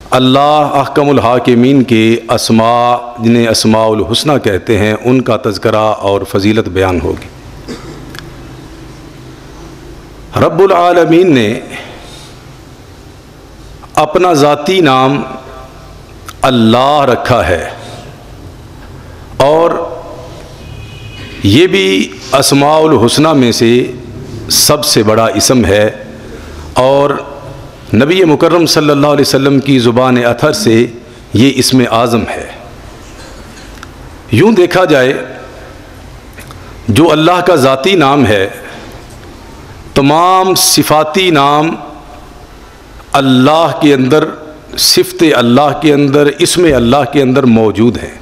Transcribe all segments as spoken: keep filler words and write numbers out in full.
اللہ احکم الحاکمین کے اسماء جنہیں اسماء الحسنہ کہتے ہیں ان کا تذکرہ اور فضیلت بیان ہوگی۔ رب العالمین نے اپنا ذاتی نام اللہ رکھا ہے، اور یہ بھی اسماء الحسنہ میں سے سب سے بڑا اسم ہے، اور نبی مکرم صلی اللہ علیہ وسلم کی زبان اطہر سے یہ اسم اعظم ہے۔ یوں دیکھا جائے جو اللہ کا ذاتی نام ہے، تمام صفاتی نام اللہ کے اندر، صفت اللہ کے اندر، اسم اللہ کے اندر موجود ہیں۔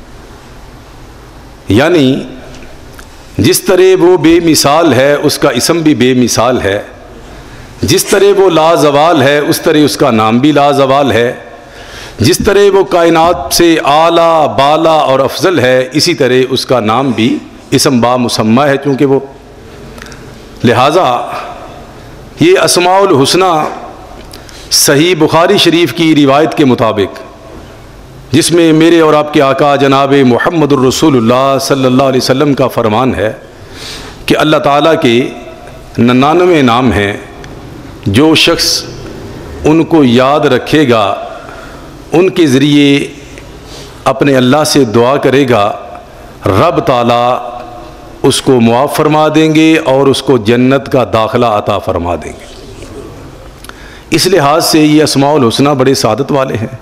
یعنی جس طرح وہ بے مثال ہے اس کا اسم بھی بے مثال ہے، جس طرح وہ لازوال ہے اس طرح اس کا نام بھی لازوال ہے، جس طرح وہ کائنات سے اعلیٰ بالا اور افضل ہے اسی طرح اس کا نام بھی اسم با مسمى ہے، چونکہ وہ لہٰذا یہ اسماء الحسنہ صحیح بخاری شریف کی روایت کے مطابق، جس میں میرے اور آپ کے آقا جناب محمد الرسول اللہ صلی اللہ علیہ وسلم کا فرمان ہے کہ اللہ تعالیٰ کے ننانوے نام ہیں، جو شخص ان کو یاد رکھے گا، ان کے ذریعے اپنے اللہ سے دعا کرے گا، رب تعالیٰ اس کو معاف فرما دیں گے اور اس کو جنت کا داخلہ عطا فرما دیں گے۔ اس لحاظ سے یہ اسماء الحسنہ بڑے سعادت والے ہیں۔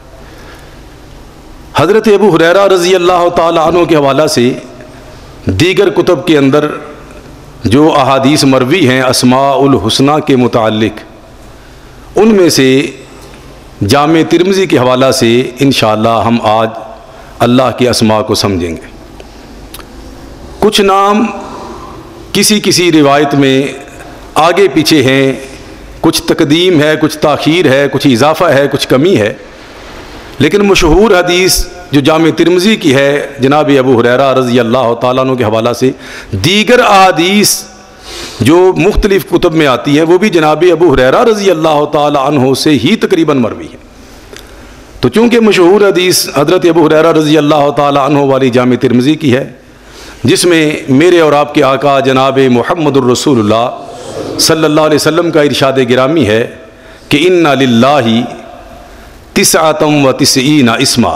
حضرت ابو ہریرہ رضی اللہ تعالیٰ عنہ کے حوالہ سے دیگر کتب کے اندر جو احادیث مروی ہیں اسماء الحسنہ کے متعلق، ان میں سے جامع ترمذی کے حوالہ سے انشاءاللہ ہم آج اللہ کے اسماء کو سمجھیں گے۔ کچھ نام کسی کسی روایت میں آگے پیچھے ہیں، کچھ تقدیم ہے، کچھ تاخیر ہے، کچھ اضافہ ہے، کچھ کمی ہے، لیکن مشہور حدیث جو جامع ترمذی کی ہے جناب ابو ہریرہ رضی اللہ تعالیٰ عنہ کے حوالہ سے، دیگر احادیث جو مختلف کتب میں آتی ہیں وہ بھی جناب ابو ہریرہ رضی اللہ تعالیٰ عنہ سے ہی تقریباً مروی ہے۔ تو چونکہ مشہور حدیث حضرت ابو ہریرہ رضی اللہ تعالیٰ عنہ والی جامع ترمذی کی ہے، جس میں میرے اور آپ کے آقا جناب محمد الرسول اللہ صلی اللہ علیہ وسلم کا ارشاد گرامی ہے کہ ان للہ تسعۃ و تسعین اسما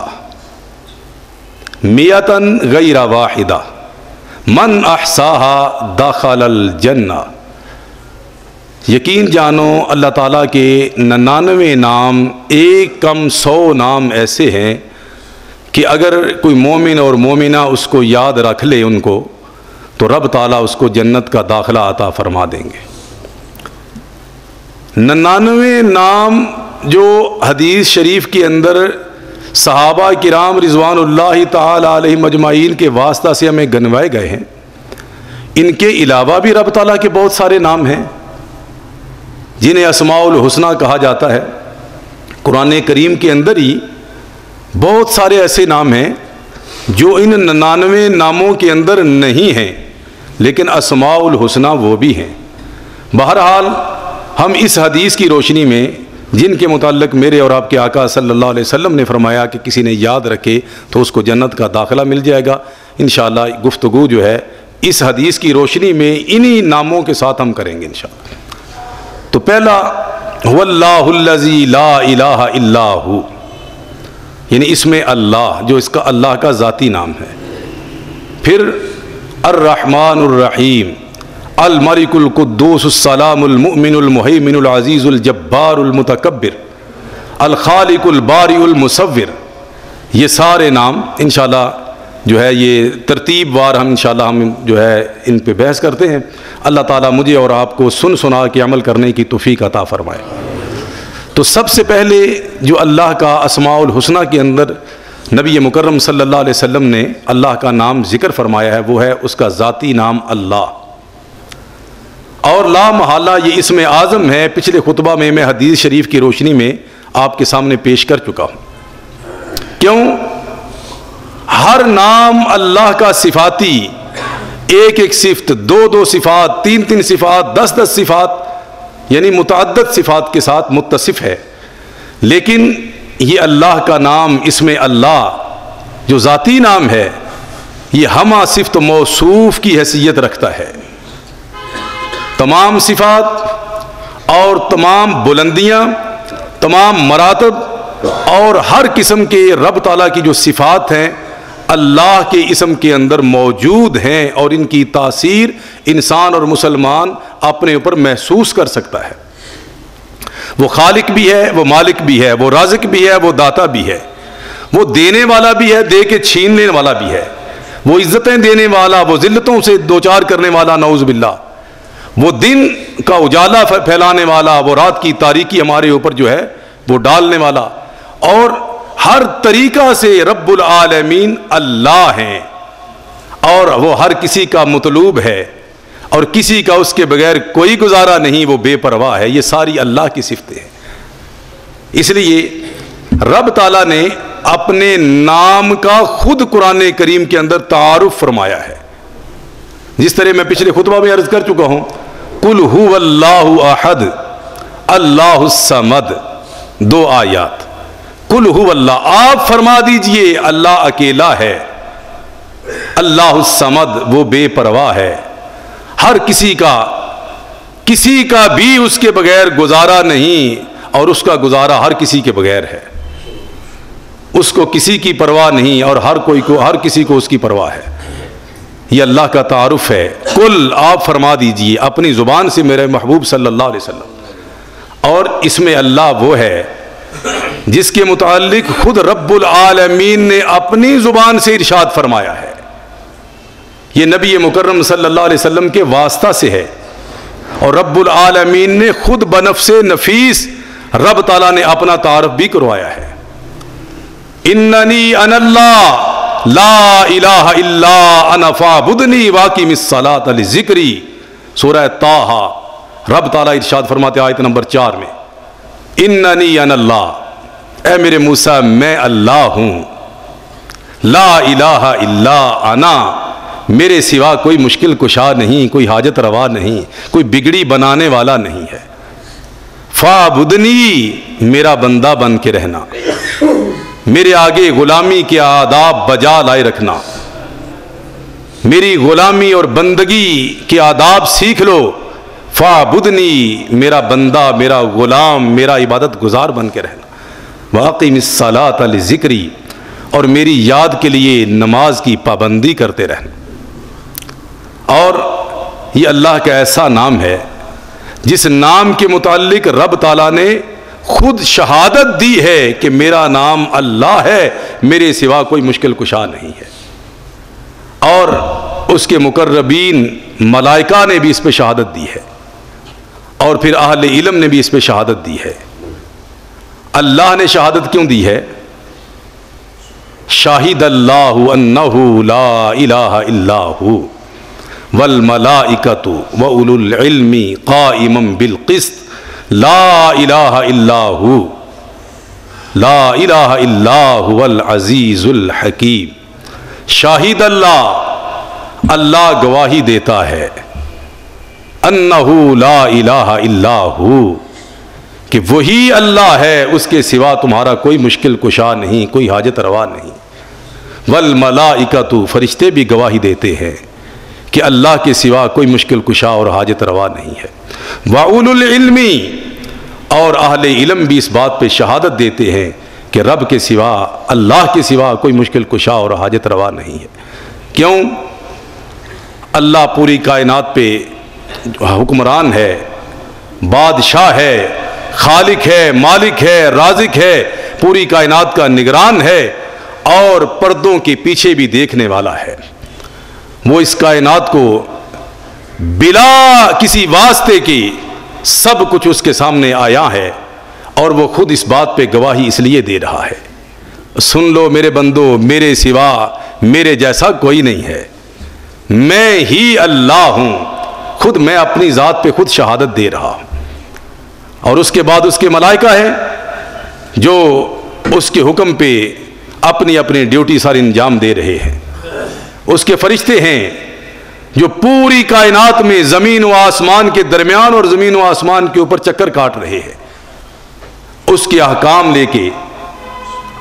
مئۃ غیر واحدہ من احصاها دخل الجنہ۔ یقین جانو اللہ تعالیٰ کے ننانوے نام، ایک کم سو نام ایسے ہیں کہ اگر کوئی مومن اور مومنہ اس کو یاد رکھ لے ان کو، تو رب تعالیٰ اس کو جنت کا داخلہ عطا فرما دیں گے۔ ننانوے نام جو حدیث شریف کے اندر صحابہ کرام رضوان اللہ تعالی علیہم اجمعین کے واسطہ سے ہمیں گنوائے گئے ہیں، ان کے علاوہ بھی رب تعالیٰ کے بہت سارے نام ہیں جنہیں اسماء الحسنہ کہا جاتا ہے۔ قرآن کریم کے اندر ہی بہت سارے ایسے نام ہیں جو ان ننانوے ناموں کے اندر نہیں ہیں، لیکن اسماء الحسنہ وہ بھی ہیں۔ بہرحال ہم اس حدیث کی روشنی میں جن کے متعلق میرے اور آپ کے آقا صلی اللہ علیہ وسلم نے فرمایا کہ کسی نے یاد رکھے تو اس کو جنت کا داخلہ مل جائے گا، انشاءاللہ گفتگو جو ہے اس حدیث کی روشنی میں انہی ناموں کے ساتھ ہم کریں گے انشاءاللہ۔ تو پہلا هو اللہ الذی لا الہ الا ہو، یعنی اس میں اللہ جو اس کا اللہ کا ذاتی نام ہے۔ پھر الرحمن الرحیم، الملک القدوس السلام المؤمن المہیمن العزیز الجبار المتکبر، الخالق البارئ المصور، یہ سارے نام انشاءاللہ جو ہے یہ ترتیب وار ہم انشاءاللہ ہم جو ہے ان پہ بحث کرتے ہیں۔ اللہ تعالیٰ مجھے اور آپ کو سن سنا کے عمل کرنے کی توفیق عطا فرمائے۔ تو سب سے پہلے جو اللہ کا اسماء الحسنہ کے اندر نبی مکرم صلی اللہ علیہ وسلم نے اللہ کا نام ذکر فرمایا ہے وہ ہے اس کا ذاتی نام اللہ، اور لا محالہ یہ اسم اعظم ہے۔ پچھلے خطبہ میں میں حدیث شریف کی روشنی میں آپ کے سامنے پیش کر چکا ہوں۔ کیوں؟ ہر نام اللہ کا صفاتی، ایک ایک صفت، دو دو صفات، تین تین صفات، دس دس صفات، یعنی متعدد صفات کے ساتھ متصف ہے، لیکن یہ اللہ کا نام، اس میں اللہ جو ذاتی نام ہے، یہ ہمہ صفت موصوف کی حیثیت رکھتا ہے۔ تمام صفات اور تمام بلندیاں، تمام مراتب اور ہر قسم کے رب تعالیٰ کی جو صفات ہیں اللہ کے اسم کے اندر موجود ہیں، اور ان کی تاثیر انسان اور مسلمان اپنے اوپر محسوس کر سکتا ہے۔ وہ خالق بھی ہے، وہ مالک بھی ہے، وہ رازق بھی ہے، وہ داتا بھی ہے، وہ دینے والا بھی ہے، دے کے چھیننے والا بھی ہے، وہ عزتیں دینے والا، وہ ذلتوں سے دوچار کرنے والا، نعوذ باللہ، وہ دن کا اجالا پھیلانے والا، وہ رات کی تاریکی ہمارے اوپر جو ہے وہ ڈالنے والا، اور ہر طریقہ سے رب العالمین اللہ ہیں، اور وہ ہر کسی کا مطلوب ہے، اور کسی کا اس کے بغیر کوئی گزارا نہیں، وہ بے پرواہ ہے۔ یہ ساری اللہ کی صفتیں ہیں۔ اس لیے رب تعالیٰ نے اپنے نام کا خود قرآن کریم کے اندر تعارف فرمایا ہے، جس طرح میں پچھلے خطبہ میں عرض کر چکا ہوں، قل هو اللہ احد اللہ الصمد، دو آیات۔ قل هو اللہ، آپ فرما دیجئے اللہ اکیلا ہے، اللہ الصمد، وہ بے پرواہ ہے، ہر کسی کا کسی کا بھی اس کے بغیر گزارا نہیں، اور اس کا گزارا ہر کسی کے بغیر ہے، اس کو کسی کی پرواہ نہیں، اور ہر کوئی کو ہر کسی کو اس کی پرواہ ہے۔ یہ اللہ کا تعارف ہے۔ قل، آپ فرما دیجئے اپنی زبان سے میرے محبوب صلی اللہ علیہ وسلم، اور اس میں اللہ وہ ہے جس کے متعلق خود رب العالمین نے اپنی زبان سے ارشاد فرمایا ہے۔ یہ نبی مکرم صلی اللہ علیہ وسلم کے واسطہ سے ہے، اور رب العالمین نے خود بنفس نفیس رب تعالیٰ نے اپنا تعارف بھی کروایا ہے۔ اننی انا اللہ لا الہ الا انا فاعبدنی واقم الصلاۃ لذکری، سورہ طٰہٰ، رب تعالیٰ ارشاد فرماتے آیت نمبر چار میں، اننی انا اللہ، اے میرے موسیٰ میں اللہ ہوں، لا الہ الا انا، میرے سوا کوئی مشکل کشا نہیں، کوئی حاجت روا نہیں، کوئی بگڑی بنانے والا نہیں ہے، فاعبدنی، میرا بندہ بن کے رہنا، میرے آگے غلامی کے آداب بجا لائے رکھنا، میری غلامی اور بندگی کے آداب سیکھ لو، فاعبدنی، میرا بندہ، میرا غلام، میرا عبادت گزار بن کے رہنا، واقم الصلاۃ لذکری، اور میری یاد کے لیے نماز کی پابندی کرتے رہنا۔ اور یہ اللہ کا ایسا نام ہے جس نام کے متعلق رب تعالیٰ نے خود شہادت دی ہے کہ میرا نام اللہ ہے، میرے سوا کوئی مشکل کشا نہیں ہے، اور اس کے مقربین ملائکہ نے بھی اس پہ شہادت دی ہے، اور پھر اہل علم نے بھی اس پہ شہادت دی ہے۔ اللہ نے شہادت کیوں دی ہے؟ شاہد اللہ انہ لا الہ الا ہو والملائکۃ واولو العلم قائما بالقسط لا الہ الا ہو لا الہ الا هو العزیز الحکیم۔ شاہد اللہ، اللہ گواہی دیتا ہے، انہ لا الہ الا ہو، کہ وہی اللہ ہے، اس کے سوا تمہارا کوئی مشکل کشا نہیں، کوئی حاجت روا نہیں۔ والملائکۃ، فرشتے بھی گواہی دیتے ہیں کہ اللہ کے سوا کوئی مشکل کشا اور حاجت روا نہیں ہے۔ وَأُولُو الْعِلْمِ، اور اہل علم بھی اس بات پہ شہادت دیتے ہیں کہ رب کے سوا، اللہ کے سوا کوئی مشکل کشا اور حاجت روا نہیں ہے۔ کیوں؟ اللہ پوری کائنات پہ حکمران ہے، بادشاہ ہے، خالق ہے، مالک ہے، رازق ہے، پوری کائنات کا نگران ہے، اور پردوں کے پیچھے بھی دیکھنے والا ہے۔ وہ اس کائنات کو بلا کسی واسطے کی سب کچھ اس کے سامنے آیا ہے، اور وہ خود اس بات پہ گواہی اس لیے دے رہا ہے، سن لو میرے بندو، میرے سوا میرے جیسا کوئی نہیں ہے، میں ہی اللہ ہوں، خود میں اپنی ذات پہ خود شہادت دے رہا ہوں۔ اور اس کے بعد اس کے ملائکہ ہیں جو اس کے حکم پہ اپنی اپنی ڈیوٹی ساری انجام دے رہے ہیں، اس کے فرشتے ہیں جو پوری کائنات میں زمین و آسمان کے درمیان اور زمین و آسمان کے اوپر چکر کاٹ رہے ہیں، اس کے احکام لے کے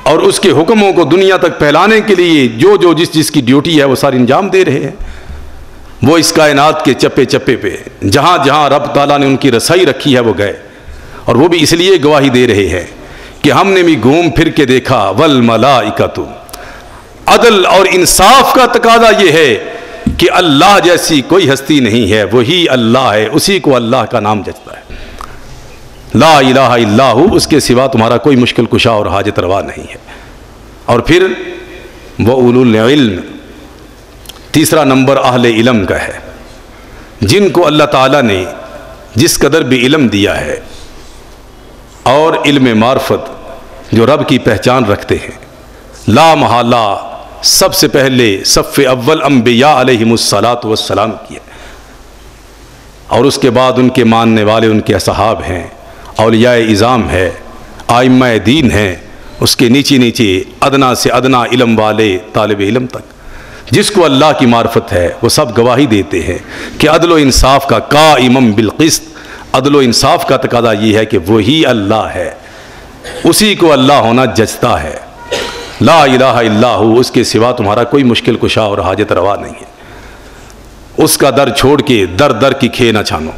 اور اس کے حکموں کو دنیا تک پھیلانے کے لیے جو جو جس جس کی ڈیوٹی ہے وہ ساری انجام دے رہے ہیں. وہ اس کائنات کے چپے چپے پہ جہاں جہاں رب تعالیٰ نے ان کی رسائی رکھی ہے وہ گئے, اور وہ بھی اس لیے گواہی دے رہے ہیں کہ ہم نے بھی گھوم پھر کے دیکھا. والملائکۃ, عدل اور انصاف کا تقاضا یہ ہے کہ اللہ جیسی کوئی ہستی نہیں ہے, وہی اللہ ہے, اسی کو اللہ کا نام جچتا ہے. لا الہ الا ہو, اس کے سوا تمہارا کوئی مشکل کشا اور حاجت روا نہیں ہے. اور پھر وہ اولو العلم, تیسرا نمبر اہل علم کا ہے, جن کو اللہ تعالیٰ نے جس قدر بھی علم دیا ہے اور علم معرفت جو رب کی پہچان رکھتے ہیں. لا محالہ سب سے پہلے صف اول انبیاء علیہم الصلاۃ والسلام کیا, اور اس کے بعد ان کے ماننے والے ان کے اصحاب ہیں, اولیاء اعظام ہے, آئمہ دین ہیں, اس کے نیچے نیچے ادنا سے ادنا علم والے طالب علم تک. جس کو اللہ کی معرفت ہے وہ سب گواہی دیتے ہیں کہ عدل و انصاف کا قائم بالقسط, عدل و انصاف کا تقاضا یہ ہے کہ وہی اللہ ہے, اسی کو اللہ ہونا جچتا ہے. لا الہ الا ہو, اس کے سوا تمہارا کوئی مشکل کشا اور حاجت روا نہیں ہے. اس کا در چھوڑ کے در در کی کھے نہ چھانو.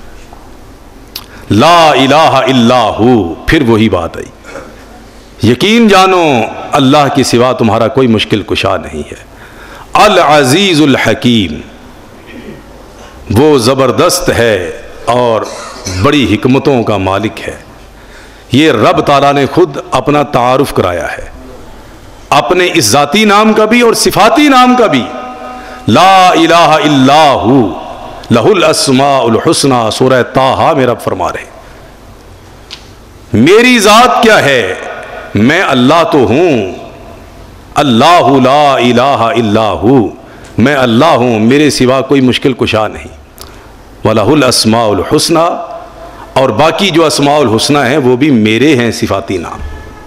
لا الہ الا ہو, پھر وہی بات آئی, یقین جانو اللہ کے سوا تمہارا کوئی مشکل کشا نہیں ہے. العزیز الحکیم, وہ زبردست ہے اور بڑی حکمتوں کا مالک ہے. یہ رب تعالیٰ نے خود اپنا تعارف کرایا ہے, اپنے اس ذاتی نام کا بھی اور صفاتی نام کا بھی. لا الہ الا ہو لہ الاسماء الحسنی, سورہ طٰہٰ میں رب فرما رہے ہیں میری ذات کیا ہے, میں اللہ تو ہوں. اللہ لا الہ الا ہو, میں اللہ ہوں, میرے سوا کوئی مشکل کشا نہیں. وَلَهُ الْأَسْمَاءُ الْحُسْنَى, اور باقی جو اسماء الحسنہ ہیں وہ بھی میرے ہیں صفاتی نام.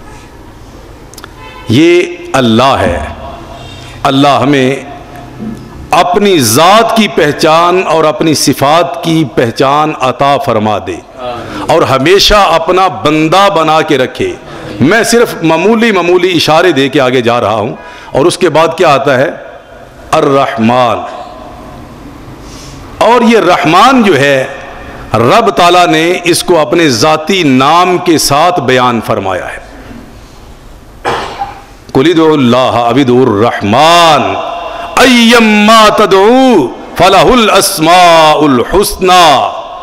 یہ اللہ ہے. اللہ ہمیں اپنی ذات کی پہچان اور اپنی صفات کی پہچان عطا فرما دے اور ہمیشہ اپنا بندہ بنا کے رکھے. میں صرف معمولی معمولی اشارے دے کے آگے جا رہا ہوں, اور اس کے بعد کیا آتا ہے الرحمن. اور یہ رحمان جو ہے رب تعالیٰ نے اس کو اپنے ذاتی نام کے ساتھ بیان فرمایا ہے. قُلِ ادْعُوا اللَّهَ أَوِ ادْعُوا الرَّحْمَٰنَ أَيَّمَّا تَدْعُوا فَلَهُ الْأَسْمَاءُ الْحُسْنَى.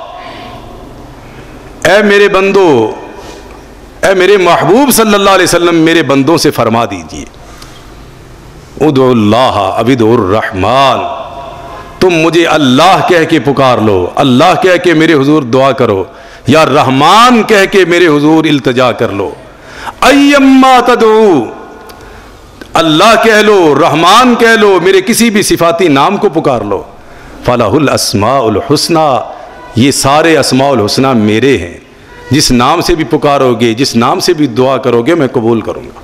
اے میرے بندو, اے میرے محبوب صلی اللہ علیہ وسلم, میرے بندوں سے فرما دیجئے ادعوا اللہ أَوِ ادْعُوا الرَّحْمَٰنَ, تم مجھے اللہ کہہ کے پکار لو, اللہ کہہ کے میرے حضور دعا کرو, یا رحمان کہہ کے میرے حضور التجا کر لو. ایما تدعو, اللہ کہہ لو, رحمان کہہ لو, میرے کسی بھی صفاتی نام کو پکار لو. فَلَهُ الْأَسْمَاءُ الْحُسْنَى, یہ سارے اسماء الحسنہ میرے ہیں. جس نام سے بھی پکارو گے, جس نام سے بھی دعا کرو گے, میں قبول کروں گا.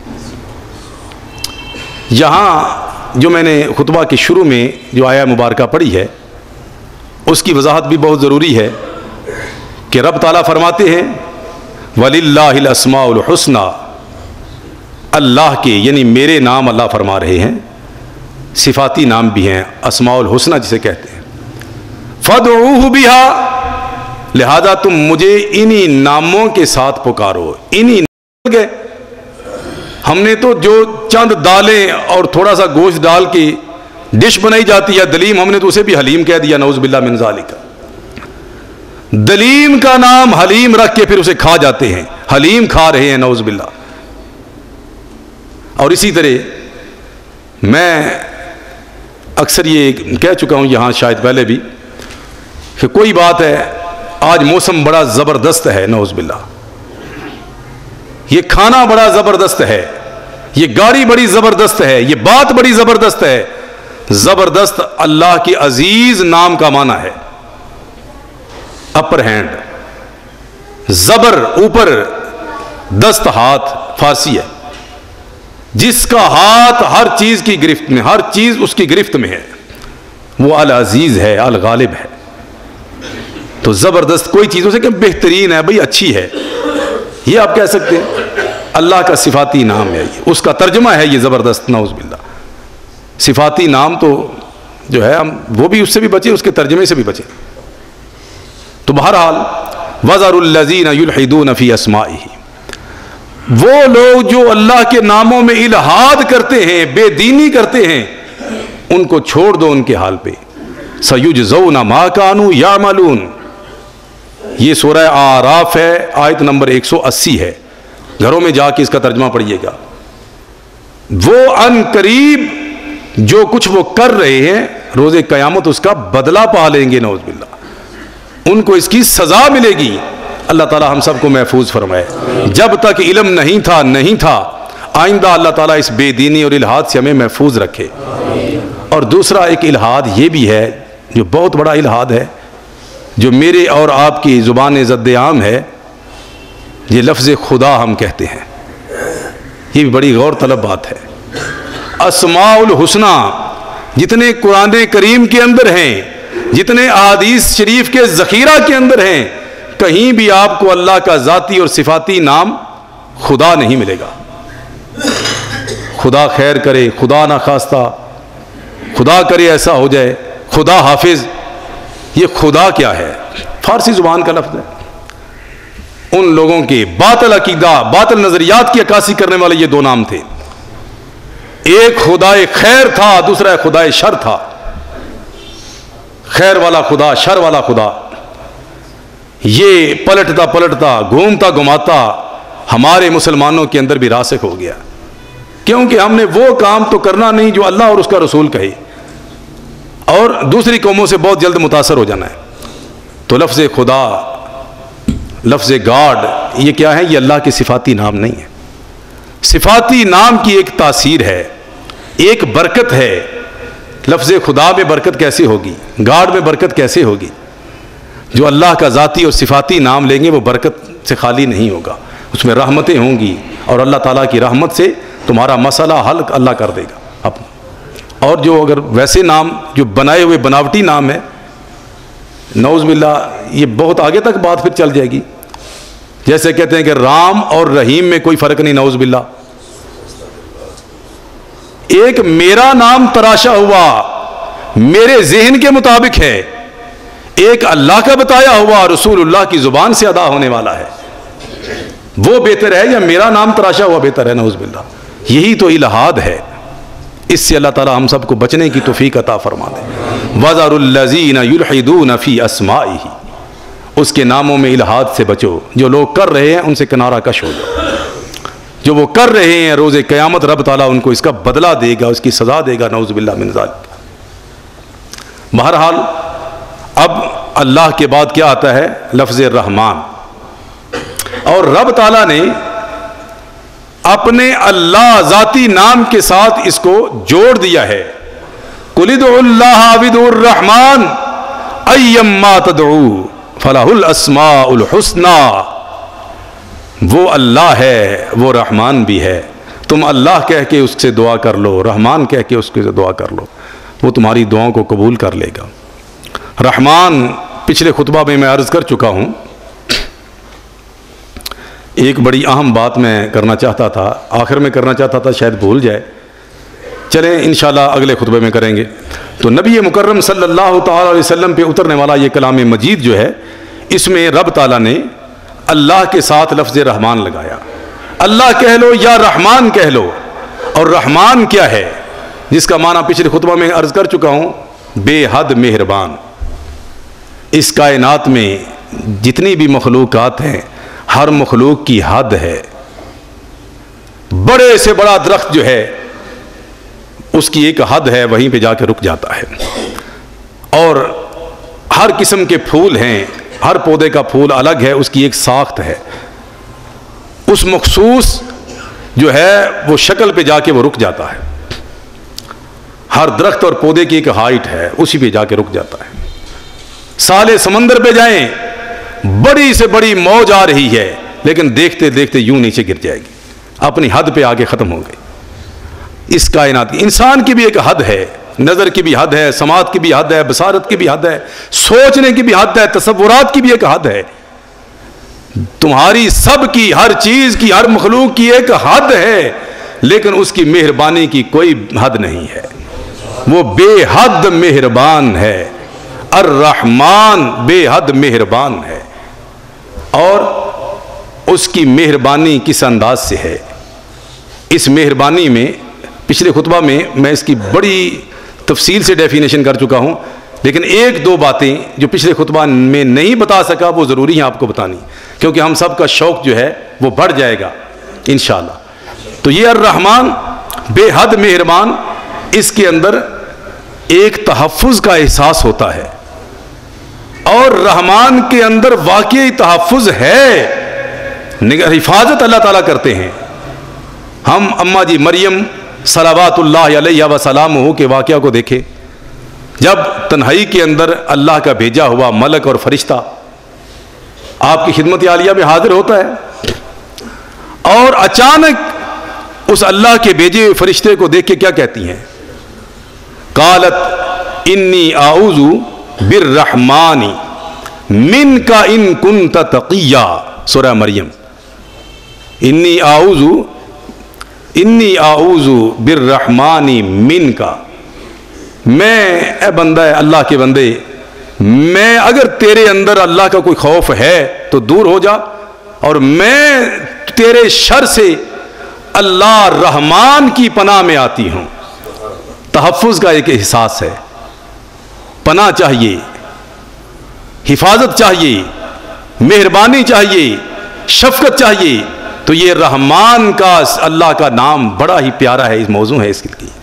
یہاں جو میں نے خطبہ کے شروع میں جو آیہ مبارکہ پڑھی ہے اس کی وضاحت بھی بہت ضروری ہے کہ رب تعالیٰ فرماتے ہیں وَلِلَّهِ الْأَسْمَاءُ الْحُسْنَى, اللہ کے یعنی میرے نام اللہ فرما رہے ہیں, صفاتی نام بھی ہیں, اسماء الحسنہ جسے کہتے ہیں. فَادْعُوهُ بِهَا, لہذا تم مجھے انہی ناموں کے ساتھ پکارو. انہی نام گئے, ہم نے تو جو چند دالیں اور تھوڑا سا گوشت ڈال کے ڈش بنائی جاتی ہے دلیم, ہم نے تو اسے بھی حلیم کہہ دیا, نعوذ باللہ من ذالک. دلیم کا نام حلیم رکھ کے پھر اسے کھا جاتے ہیں, حلیم کھا رہے ہیں, نعوذ باللہ. اور اسی طرح میں اکثر یہ کہہ چکا ہوں یہاں شاید پہلے بھی کہ کوئی بات ہے, آج موسم بڑا زبردست ہے, نعوذ باللہ, یہ کھانا بڑا زبردست ہے, یہ گاڑی بڑی زبردست ہے, یہ بات بڑی زبردست ہے. زبردست اللہ کی عزیز نام کا معنی ہے, اپر ہینڈ, زبر اوپر, دست ہاتھ فارسی ہے, جس کا ہاتھ ہر چیز کی گرفت میں, ہر چیز اس کی گرفت میں ہے, وہ العزیز ہے, الغالب ہے. تو زبردست کوئی چیز اسے کہ بہترین ہے, بھئی اچھی ہے, یہ آپ کہہ سکتے ہیں. اللہ کا صفاتی نام ہے یہ، اس کا ترجمہ ہے یہ زبردست، نعوذ باللہ۔ صفاتی نام تو جو ہے ہم وہ بھی اس سے بھی بچیں، اس کے ترجمے سے بھی بچیں۔ تو بہرحال وَذَرُوا الَّذِينَ يُلْحِدُونَ فِي أَسْمَائِهِ، وہ لوگ جو اللہ کے ناموں میں الحاد کرتے ہیں، بے دینی کرتے ہیں، ان کو چھوڑ دو ان کے حال پہ۔ سَيُجْزَوْنَ مَا كَانُوا يَعْمَلُونَ، یہ سورہ اعراف ہے، آیت نمبر ایک سو اسی ہے، گھروں میں جا کے اس کا ترجمہ پڑھیے گا۔ وہ ان قریب جو کچھ وہ کر رہے ہیں روز قیامت اس کا بدلہ پا لیں گے، نعوذ باللہ، ان کو اس کی سزا ملے گی۔ اللہ تعالی ہم سب کو محفوظ فرمائے۔ جب تک علم نہیں تھا نہیں تھا، آئندہ اللہ تعالیٰ اس بے دینی اور الحاد سے ہمیں محفوظ رکھے۔ اور دوسرا ایک الحاد یہ بھی ہے جو بہت بڑا الحاد ہے، جو میرے اور آپ کی زبان زد عام ہے، یہ لفظ خدا ہم کہتے ہیں۔ یہ بھی بڑی غور طلب بات ہے۔ اسماء الحسنی جتنے قرآن کریم کے اندر ہیں، جتنے احادیث شریف کے ذخیرہ کے اندر ہیں، کہیں بھی آپ کو اللہ کا ذاتی اور صفاتی نام خدا نہیں ملے گا۔ خدا خیر کرے، خدا نخواستہ، خدا کرے ایسا ہو جائے، خدا حافظ، یہ خدا کیا ہے؟ فارسی زبان کا لفظ ہے۔ ان لوگوں کے باطل عقیدہ، باطل نظریات کی عکاسی کرنے والے یہ دو نام تھے۔ ایک خدائے خیر تھا، دوسرا خدائے شر تھا۔ خیر والا خدا، شر والا خدا، یہ پلٹتا پلٹتا، گھومتا گھماتا ہمارے مسلمانوں کے اندر بھی راسخ ہو گیا، کیونکہ ہم نے وہ کام تو کرنا نہیں جو اللہ اور اس کا رسول کہے، اور دوسری قوموں سے بہت جلد متاثر ہو جانا ہے۔ تو لفظ خدا، لفظ گاڈ، یہ کیا ہے؟ یہ اللہ کے صفاتی نام نہیں ہے۔ صفاتی نام کی ایک تاثیر ہے، ایک برکت ہے۔ لفظ خدا میں برکت کیسے ہوگی؟ گاڈ میں برکت کیسے ہوگی؟ جو اللہ کا ذاتی اور صفاتی نام لیں گے وہ برکت سے خالی نہیں ہوگا، اس میں رحمتیں ہوں گی، اور اللہ تعالیٰ کی رحمت سے تمہارا مسئلہ حل اللہ کر دے گا۔ اب اور جو اگر ویسے نام جو بنائے ہوئے بناوٹی نام ہے، نعوذ باللہ، یہ بہت آگے تک بات پھر چل جائے گی۔ جیسے کہتے ہیں کہ رام اور رحیم میں کوئی فرق نہیں، نعوذ باللہ۔ ایک میرا نام تراشا ہوا میرے ذہن کے مطابق ہے، ایک اللہ کا بتایا ہوا رسول اللہ کی زبان سے ادا ہونے والا ہے، وہ بہتر ہے یا میرا نام تراشا ہوا بہتر ہے؟ نعوذ باللہ، یہی تو الحاد ہے۔ اس سے اللہ تعالی ہم سب کو بچنے کی توفیق عطا فرما دے۔ وَذَرُوا الَّذِينَ يُلْحِدُونَ فِي أَسْمَائِهِ، اس کے ناموں میں الحاد سے بچو۔ جو لوگ کر رہے ہیں ان سے کنارہ کش ہو جاؤ، جو وہ کر رہے ہیں روز قیامت رب تعالیٰ ان کو اس کا بدلہ دے گا، اس کی سزا دے گا، نعوذ باللہ من ذالک۔ بہرحال اب اللہ کے بعد کیا آتا ہے؟ لفظ رحمان۔ اور رب تعالیٰ نے اپنے اللہ ذاتی نام کے ساتھ اس کو جوڑ دیا ہے۔ قُلِ ادْعُوا اللَّهَ أَوِ ادْعُوا الرَّحْمَٰنَ أَيَّمَّا تَدْعُوا فَلَهُ الْأَسْمَاءُ الْحُسْنَىٰ۔ وہ اللہ ہے، وہ رحمان بھی ہے، تم اللہ کہہ کے اس سے دعا کر لو، رحمان کہہ کے اس سے دعا کر لو، وہ تمہاری دعاؤں کو قبول کر لے گا۔ رحمان پچھلے خطبہ میں میں عرض کر چکا ہوں۔ ایک بڑی اہم بات میں کرنا چاہتا تھا، آخر میں کرنا چاہتا تھا، شاید بھول جائے، چلیں انشاءاللہ اگلے خطبے میں کریں گے۔ تو نبی مکرم صلی اللہ تعالی علیہ وسلم پہ اترنے والا یہ کلام مجید جو ہے، اس میں رب تعالیٰ نے اللہ کے ساتھ لفظ رحمان لگایا۔ اللہ کہہ لو یا رحمان کہہ لو۔ اور رحمان کیا ہے؟ جس کا معنی پچھلے خطبہ میں عرض کر چکا ہوں، بے حد مہربان۔ اس کائنات میں جتنی بھی مخلوقات ہیں، ہر مخلوق کی حد ہے۔ بڑے سے بڑا درخت جو ہے اس کی ایک حد ہے، وہیں پہ جا کے رک جاتا ہے۔ اور ہر قسم کے پھول ہیں، ہر پودے کا پھول الگ ہے، اس کی ایک ساخت ہے، اس مخصوص جو ہے وہ شکل پہ جا کے وہ رک جاتا ہے۔ ہر درخت اور پودے کی ایک ہائٹ ہے، اسی پہ جا کے رک جاتا ہے۔ سالے سمندر پہ جائیں، بڑی سے بڑی موج آ رہی ہے، لیکن دیکھتے دیکھتے یوں نیچے گر جائے گی، اپنی حد پہ آگے ختم ہو گئی۔ اس کائنات کی، انسان کی بھی ایک حد ہے، نظر کی بھی حد ہے، سماعت کی بھی حد ہے، بصارت کی بھی حد ہے، سوچنے کی بھی حد ہے، تصورات کی بھی ایک حد ہے۔ تمہاری سب کی، ہر چیز کی، ہر مخلوق کی ایک حد ہے، لیکن اس کی مہربانی کی کوئی حد نہیں ہے، وہ بے حد مہربان ہے، الرحمن بے حد مہربان ہے۔ اور اس کی مہربانی کس انداز سے ہے؟ اس مہربانی میں پچھلے خطبہ میں میں اس کی بڑی تفصیل سے ڈیفینیشن کر چکا ہوں، لیکن ایک دو باتیں جو پچھلے خطبہ میں نہیں بتا سکا وہ ضروری ہیں آپ کو بتانی، کیونکہ ہم سب کا شوق جو ہے وہ بڑھ جائے گا انشاءاللہ۔ تو یہ الرحمن بے حد مہربان، اس کے اندر ایک تحفظ کا احساس ہوتا ہے، اور رحمان کے اندر واقعی تحفظ ہے، حفاظت اللہ تعالیٰ کرتے ہیں۔ ہم اماں جی مریم صلوات اللہ علیہ وسلامہ کے واقعہ کو دیکھیں، جب تنہائی کے اندر اللہ کا بھیجا ہوا ملک اور فرشتہ آپ کی خدمت عالیہ میں حاضر ہوتا ہے، اور اچانک اس اللہ کے بھیجے ہوئے فرشتے کو دیکھ کے کیا کہتی ہیں؟ قالت انی اعوذ بالرحمن منک ان کنت تقیا، سورہ مریم۔ انی اعوذ انی اعوذ بالرحمن منک، میں اے بندہ اللہ کے بندے، میں اگر تیرے اندر اللہ کا کوئی خوف ہے تو دور ہو جا، اور میں تیرے شر سے اللہ رحمان کی پناہ میں آتی ہوں۔ تحفظ کا ایک احساس ہے، پناہ چاہیے، حفاظت چاہیے، مہربانی چاہیے، شفقت چاہیے۔ تو یہ رحمان کا اللہ کا نام بڑا ہی پیارا ہے، اس موضوع ہے اس کے لیے،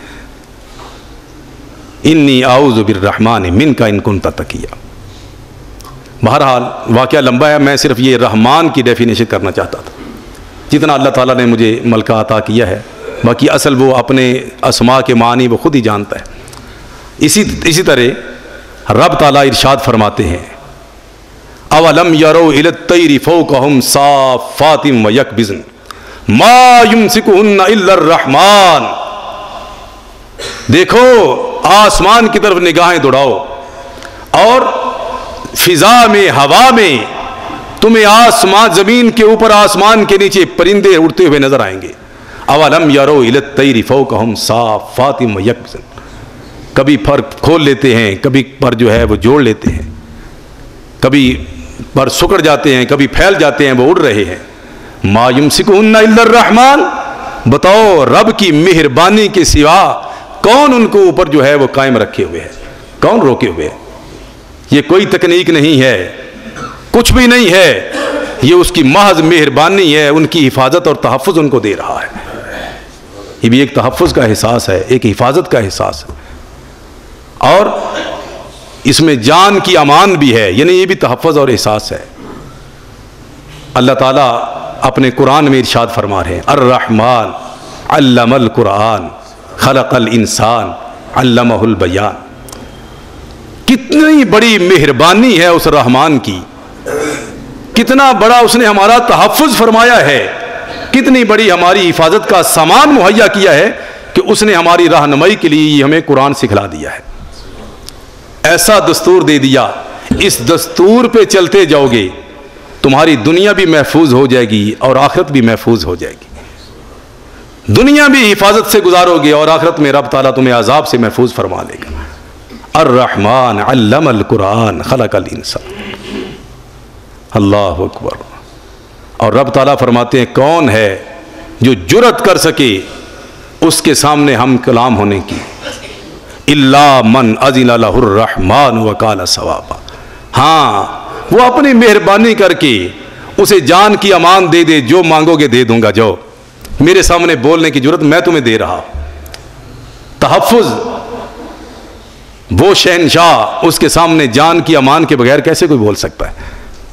انی اعوذ بالرحمن منک ان کنت تقیا۔ بہرحال واقعہ لمبا ہے، میں صرف یہ رحمان کی ڈیفینیشن کرنا چاہتا تھا، جتنا اللہ تعالیٰ نے مجھے ملکہ عطا کیا ہے، باقی اصل وہ اپنے اسماء کے معنی وہ خود ہی جانتا ہے۔ اسی اسی طرح رب تعالیٰ ارشاد فرماتے ہیں، اولم یروا الی الطیر فوقہم صافات ویقبضن ما یمسکہن الا الرحمن۔ دیکھو آسمان کی طرف نگاہیں دوڑاؤ، اور فضا میں، ہوا میں تمہیں آسمان، زمین کے اوپر، آسمان کے نیچے پرندے اڑتے ہوئے نظر آئیں گے۔ اولم یروا الی الطیر فوقہم صافات ویقبضن، کبھی پر کھول لیتے ہیں، کبھی پر جو ہے وہ جوڑ لیتے ہیں، کبھی پر سکڑ جاتے ہیں، کبھی پھیل جاتے ہیں، وہ اڑ رہے ہیں۔ ما یمسکہن الا الرحمن، بتاؤ رب کی مہربانی کے سوا کون ان کو اوپر جو ہے وہ قائم رکھے ہوئے ہے، کون روکے ہوئے ہے؟ یہ کوئی تکنیک نہیں ہے، کچھ بھی نہیں ہے، یہ اس کی محض مہربانی ہے، ان کی حفاظت اور تحفظ ان کو دے رہا ہے۔ یہ بھی ایک تحفظ کا احساس ہے، ایک حفاظت کا احساس ہے، اور اس میں جان کی امان بھی ہے، یعنی یہ بھی تحفظ اور احساس ہے۔ اللہ تعالیٰ اپنے قرآن میں ارشاد فرما رہے ہیں، الرحمن علم القرآن خلق الانسان علمہ البیان۔ کتنی بڑی مہربانی ہے اس رحمان کی، کتنا بڑا اس نے ہمارا تحفظ فرمایا ہے، کتنی بڑی ہماری حفاظت کا سامان مہیا کیا ہے کہ اس نے ہماری رہنمائی کے لیے ہمیں قرآن سکھلا دیا ہے، ایسا دستور دے دیا، اس دستور پہ چلتے جاؤ گے تمہاری دنیا بھی محفوظ ہو جائے گی اور آخرت بھی محفوظ ہو جائے گی، دنیا بھی حفاظت سے گزارو گے اور آخرت میں رب تعالیٰ تمہیں عذاب سے محفوظ فرما لے گا۔ الرحمن علم القرآن خلق الانسان، اللہ اکبر۔ اور رب تعالیٰ فرماتے ہیں کون ہے جو جرأت کر سکے اس کے سامنے ہم کلام ہونے کی، الا من اذن لہ الرحمن وقال صوابا، ہاں وہ اپنی مہربانی کر کے اسے جان کی امان دے دے، جو مانگو گے دے دوں گا، جو میرے سامنے بولنے کی جرأت میں تمہیں دے رہا۔ تحفظ، وہ شہنشاہ، اس کے سامنے جان کی امان کے بغیر کیسے کوئی بول سکتا ہے؟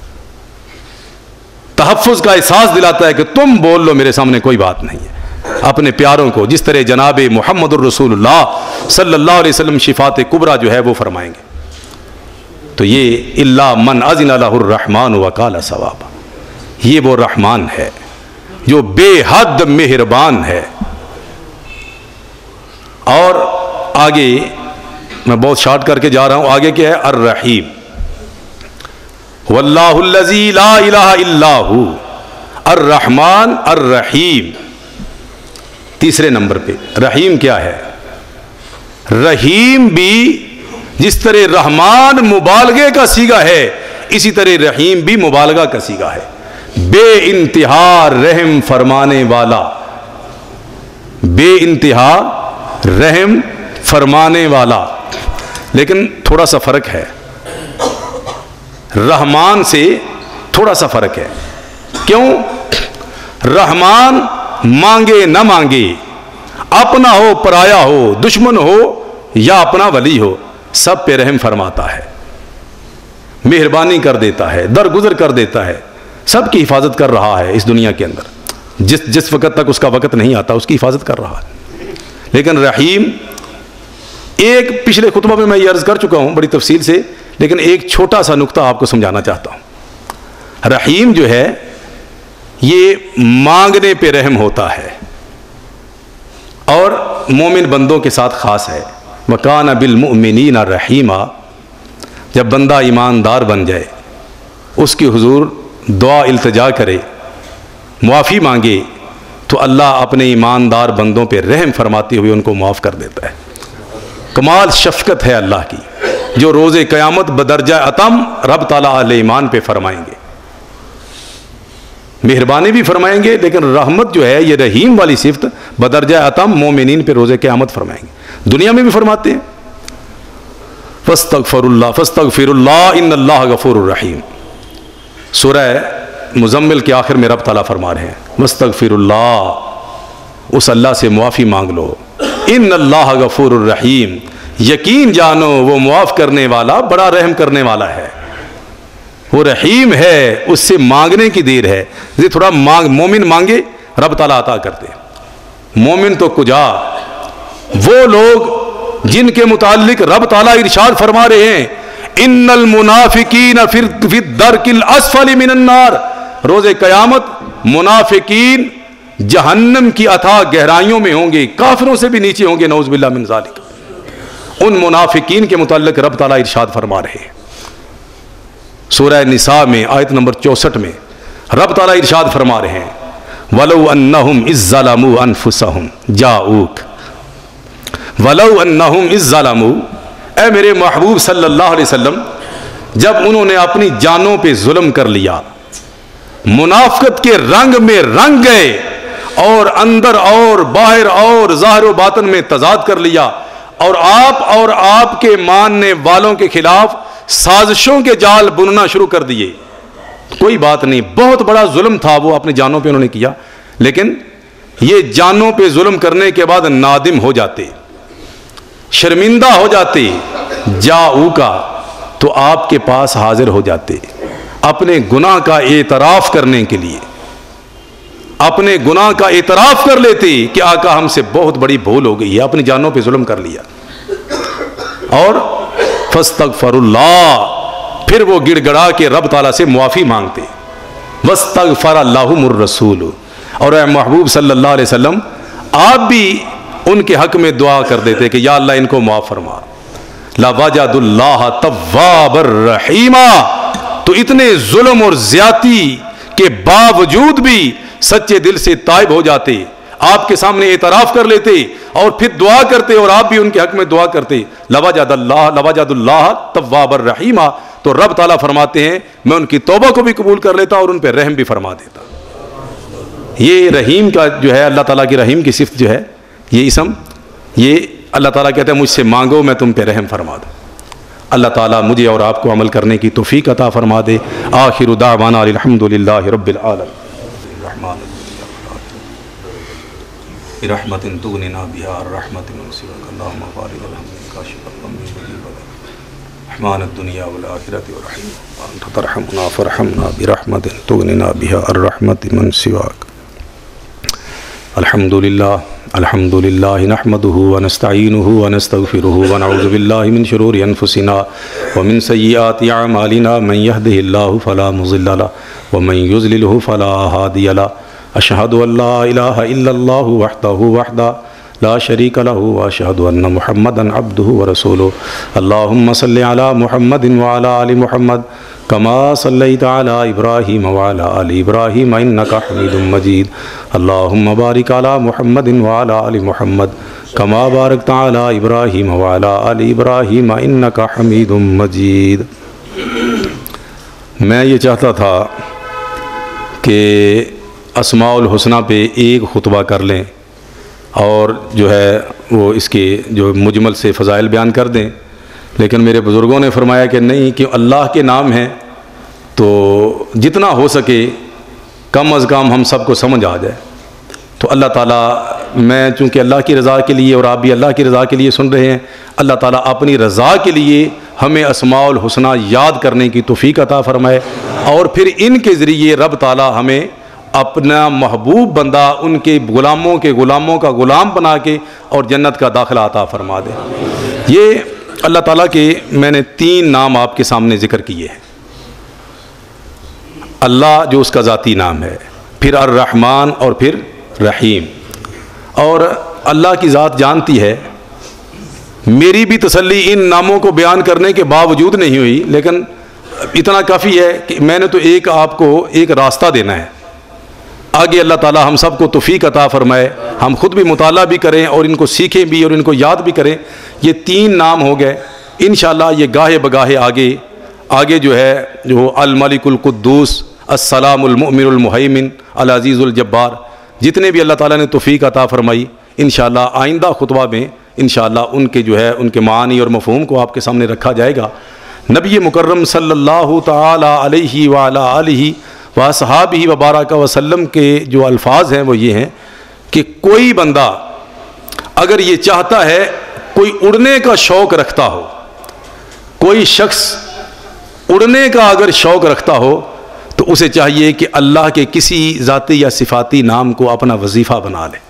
تحفظ کا احساس دلاتا ہے کہ تم بول لو، میرے سامنے کوئی بات نہیں ہے۔ اپنے پیاروں کو جس طرح جناب محمد الرسول اللہ صلی اللہ علیہ وسلم شفاعت کبریٰ جو ہے وہ فرمائیں گے، تو یہ الا من اذن لہ الرحمن وقال صوابا، یہ وہ رحمان ہے جو بے حد مہربان ہے۔ اور آگے میں بہت شارٹ کر کے جا رہا ہوں، آگے کیا ہے؟ الرحیم، واللہ الذی لا الہ الا ہو الرحمن الرحیم۔ تیسرے نمبر پہ رحیم کیا ہے؟ رحیم بھی جس طرح رحمان مبالغے کا صیغہ ہے اسی طرح رحیم بھی مبالغہ کا صیغہ ہے۔ بے انتہا رحم فرمانے والا، بے انتہا رحم فرمانے والا، لیکن تھوڑا سا فرق ہے، رحمان سے تھوڑا سا فرق ہے۔ کیوں؟ رحمان مانگے نہ مانگے، اپنا ہو پرایا ہو، دشمن ہو یا اپنا ولی ہو، سب پہ رحم فرماتا ہے، مہربانی کر دیتا ہے، درگزر کر دیتا ہے، سب کی حفاظت کر رہا ہے اس دنیا کے اندر، جس جس وقت تک اس کا وقت نہیں آتا اس کی حفاظت کر رہا ہے۔ لیکن رحیم، ایک پچھلے خطبہ میں میں یہ عرض کر چکا ہوں بڑی تفصیل سے، لیکن ایک چھوٹا سا نقطہ آپ کو سمجھانا چاہتا ہوں۔ رحیم جو ہے یہ مانگنے پہ رحم ہوتا ہے اور مومن بندوں کے ساتھ خاص ہے۔ وَكَانَ بِالْمُؤْمِنِينَ رَحِيمًا، جب بندہ ایماندار بن جائے، اس کی حضور دعا التجا کرے، معافی مانگے، تو اللہ اپنے ایماندار بندوں پہ رحم فرماتے ہوئے ان کو معاف کر دیتا ہے۔ کمال شفقت ہے اللہ کی، جو روز قیامت بدرجہ اتم رب تعالیٰ اہل ایمان پہ فرمائیں گے، مہربانی بھی فرمائیں گے، لیکن رحمت جو ہے یہ رحیم والی صفت بدرجہ اتم مومنین پہ روز قیامت فرمائیں گے، دنیا میں بھی فرماتے ہیں۔ فاستغفر اللہ فاستغفر اللہ ان اللہ غفور الرحیم، سورہ مزمل کے آخر میں رب تعالیٰ فرما رہے ہیں واستغفر اللہ، اس اللہ سے معافی مانگ لو، ان اللہ غفور الرحیم، یقین جانو وہ معاف کرنے والا بڑا رحم کرنے والا ہے، وہ رحیم ہے، اس سے مانگنے کی دیر ہے۔ یہ تھوڑا مانگ، مومن مانگے رب تعالیٰ عطا کرتے ہیں۔ مومن تو کجا، وہ لوگ جن کے متعلق رب تعالیٰ ارشاد فرما رہے ہیں ان المنافقین فی الدرک الاسفل من النار، روز قیامت منافقین جہنم کی اتھاہ گہرائیوں میں ہوں گے، کافروں سے بھی نیچے ہوں گے، نعوذ باللہ من ذالک۔ ان منافقین کے متعلق رب تعالیٰ ارشاد فرما رہے ہیں سورہ نساء میں آیت نمبر چونسٹھ میں رب تعالیٰ ارشاد فرما رہے ہیں وَلَوْ أَنَّهُمْ إِذْ ظَّلَمُوا أَنفُسَهُمْ جَاءُوكَ وَلَوْ أَنَّهُمْ إِذْ ظَّلَمُوا، اے میرے محبوب صلی اللہ علیہ وسلم، جب انہوں نے اپنی جانوں پہ ظلم کر لیا، منافقت کے رنگ میں رنگ گئے اور اندر اور باہر اور ظاہر و باطن میں تضاد کر لیا، اور آپ اور آپ کے ماننے والوں کے خلاف سازشوں کے جال بننا شروع کر دیے، کوئی بات نہیں، بہت بڑا ظلم تھا وہ اپنے جانوں پہ انہوں نے کیا، لیکن یہ جانوں پہ ظلم کرنے کے بعد نادم ہو جاتے، شرمندہ ہو جاتے، جاؤ کا تو آپ کے پاس حاضر ہو جاتے اپنے گناہ کا اعتراف کرنے کے لیے، اپنے گناہ کا اعتراف کر لیتے کہ آقا ہم سے بہت بڑی بھول ہو گئی ہے، اپنی جانوں پہ ظلم کر لیا، اور فاستغفر اللہ، پھر وہ گڑ گڑا کے رب تعالیٰ سے معافی مانگتے، واستغفر لہم الرسول، اور اے محبوب صلی اللہ علیہ وسلم آپ بھی ان کے حق میں دعا کر دیتے کہ یا اللہ ان کو معاف فرما، لَوَجَدُ اللَّهَ تَوَّابًا رَحِيمًا، تو اتنے ظلم اور زیادتی کے باوجود بھی سچے دل سے تائب ہو جاتے، آپ کے سامنے اعتراف کر لیتے اور پھر دعا کرتے، اور آپ بھی ان کے حق میں دعا کرتے، لَوَجَدَ اللَّهَ لَوَجَدُ اللَّهَ تَوَّابًا رَحِيمًا، تو رب تعالیٰ فرماتے ہیں میں ان کی توبہ کو بھی قبول کر لیتا اور ان پہ رحم بھی فرما دیتا۔ یہ رحیم کا جو ہے اللہ تعالیٰ کی رحیم کی صفت جو ہے، یہ اسم، یہ اللہ تعالیٰ کہتے ہیں مجھ سے مانگو میں تم پہ رحم فرما دوں۔ اللہ تعالیٰ مجھے اور آپ کو عمل کرنے کی توفیق عطا فرما دے۔ آخر دعوانا الحمدللہ رب العالمین۔ برحمت تغننا بها الرحمت من سواك اللهم بارك لنا كاشف الغم رحمان الدنيا والآخرة ورحيم وأنت ترحمنا فرحمنا برحمت تغننا بها الرحمت من سواك۔ الحمد لله الحمد لله نحمده ونستعينه ونستغفره ونعوذ بالله من شرور أنفسنا ومن سيئات أعمالنا، من يهده الله فلا مضل له ومن يضلل فلا هادي له، أشهد أن لا إله إلا الله وحده وحده لا شريك له وأشهد أن محمدا عبده ورسوله، اللهم صل على محمد وعلى آل محمد کما صلیت علی ابراہیم وعلی آل ابراہیم انک حمید مجید اللہم بارک علی محمد وعلی آل محمد کما بارکت علی ابراہیم وعلی آل ابراہیم انک حمید مجید۔ میں یہ چاہتا تھا کہ اسماء الحسنہ پہ ایک خطبہ کر لیں اور جو ہے وہ اس کے جو مجمل سے فضائل بیان کر دیں، لیکن میرے بزرگوں نے فرمایا کہ نہیں، کہ اللہ کے نام ہیں تو جتنا ہو سکے کم از کم ہم سب کو سمجھ آ جائے۔ تو اللہ تعالیٰ، میں چونکہ اللہ کی رضا کے لیے اور آپ بھی اللہ کی رضا کے لیے سن رہے ہیں، اللہ تعالیٰ اپنی رضا کے لیے ہمیں اسماء الحسنہ یاد کرنے کی توفیق عطا فرمائے، اور پھر ان کے ذریعے رب تعالیٰ ہمیں اپنا محبوب بندہ، ان کے غلاموں کے غلاموں کا غلام بنا کے اور جنت کا داخلہ عطا فرما دے۔ یہ اللہ تعالیٰ کے میں نے تین نام آپ کے سامنے ذکر کیے ہیں۔ اللہ جو اس کا ذاتی نام ہے، پھر الرحمن اور پھر رحیم۔ اور اللہ کی ذات جانتی ہے، میری بھی تسلی ان ناموں کو بیان کرنے کے باوجود نہیں ہوئی، لیکن اتنا کافی ہے کہ میں نے تو ایک آپ کو ایک راستہ دینا ہے۔ آگے اللہ تعالیٰ ہم سب کو توفیق عطا فرمائے، ہم خود بھی مطالعہ بھی کریں اور ان کو سیکھیں بھی اور ان کو یاد بھی کریں۔ یہ تین نام ہو گئے، انشاءاللہ یہ گاہے بگاہے آگے آگے جو ہے جو الملک القدوس، السلام المؤمن المہیمن العزیز الجبار، جتنے بھی اللہ تعالیٰ نے توفیق عطا فرمائی، انشاءاللہ آئندہ خطبہ میں انشاءاللہ ان کے جو ہے ان کے معانی اور مفہوم کو آپ کے سامنے رکھا جائے گا۔ نبی مکرم صلی اللہ تعالی علیہ وعلی آلہ وصحابہ وبارک وسلم کے جو الفاظ ہیں وہ یہ ہیں کہ کوئی بندہ اگر یہ چاہتا ہے، کوئی اڑنے کا شوق رکھتا ہو، کوئی شخص اڑنے کا اگر شوق رکھتا ہو تو اسے چاہیے کہ اللہ کے کسی ذاتی یا صفاتی نام کو اپنا وظیفہ بنا لے۔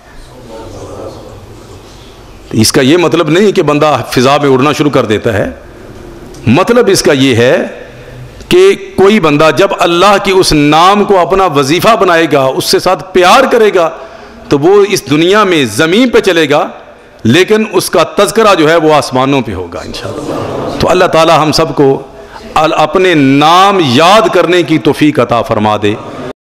اس کا یہ مطلب نہیں کہ بندہ فضا میں اڑنا شروع کر دیتا ہے، مطلب اس کا یہ ہے کہ کوئی بندہ جب اللہ کی اس نام کو اپنا وظیفہ بنائے گا، اس سے ساتھ پیار کرے گا، تو وہ اس دنیا میں زمین پہ چلے گا، لیکن اس کا تذکرہ جو ہے وہ آسمانوں پہ ہوگا انشاءاللہ۔ تو اللہ تعالی ہم سب کو اپنے نام یاد کرنے کی توفیق عطا فرما دے۔